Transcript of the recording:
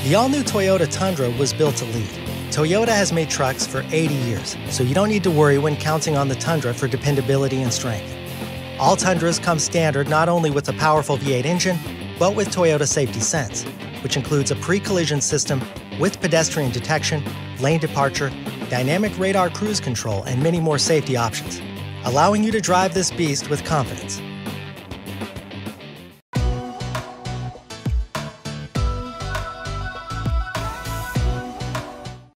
The all-new Toyota Tundra was built to lead. Toyota has made trucks for 80 years, so you don't need to worry when counting on the Tundra for dependability and strength. All Tundras come standard not only with a powerful V8 engine, but with Toyota Safety Sense, which includes a pre-collision system with pedestrian detection, lane departure, dynamic radar cruise control, and many more safety options, allowing you to drive this beast with confidence.